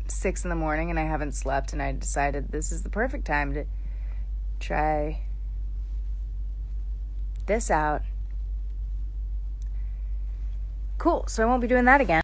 6 in the morning and I haven't slept, and I decided this is the perfect time to try this out. Cool. So I won't be doing that again.